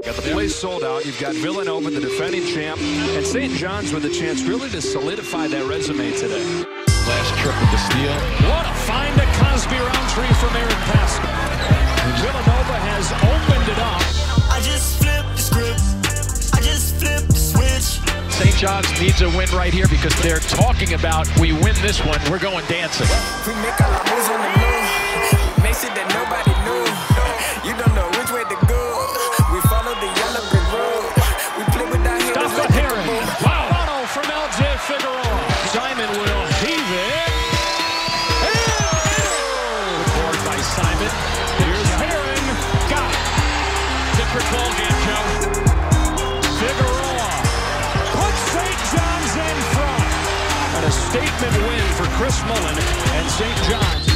Got the place sold out. You've got Villanova, the defending champ, and St. John's with a chance really to solidify that resume today. Last trip with the steal. What a find to Cosby Roundtree from Aaron Pascal. Villanova has opened it up. I just flipped the script. I just flipped the switch. St. John's needs a win right here because they're talking about we win this one, we're going dancing. We make all our moves on the move. Makes it that nobody knew. You don't know which way to go. We follow the yellow brick road. We play with our hands like Herring. Wow. Bono from LJ Figueroa. Simon will heave it. Scored by Simon. Here's Herring. Got it. Different ball game, Joe. Figueroa puts St. John's in front. And a statement win for Chris Mullen and St. John's.